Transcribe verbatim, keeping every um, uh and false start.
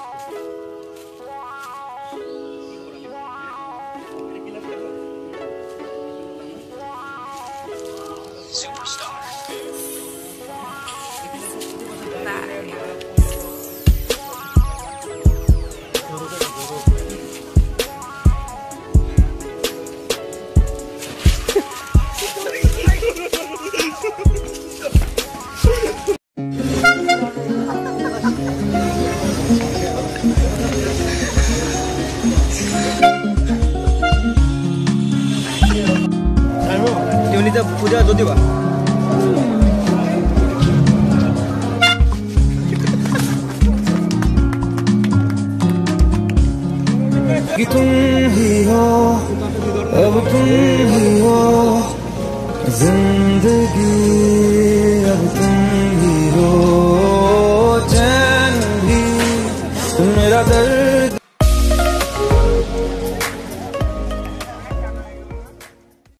पूजा जो दिवा कि तुम ही हो, अब तुम ही हो जिंदगी, अब तुम ही हो चैन भी, तुम मेरा दर्द